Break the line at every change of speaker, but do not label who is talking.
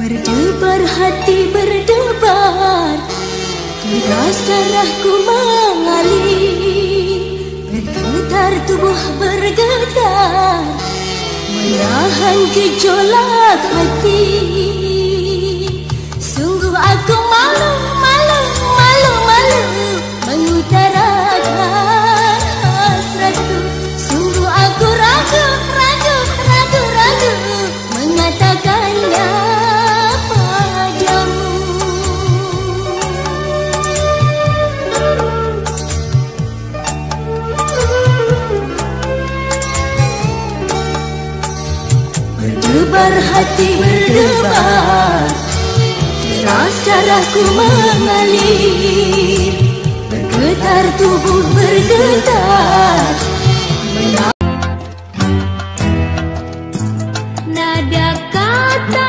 Berdebar hati berdebar, deras darahku mengalir, bergetar tubuh bergetar, menahan gejolak hati. Sungguh aku malu, malu, malu, malu mengutarakan hasratku. Sungguh aku ragu, ragu, ragu, ragu mengatakannya padamu. Berdebar hati berdebar, deras darahku mengalir, bergetar tubuh bergetar, nada kata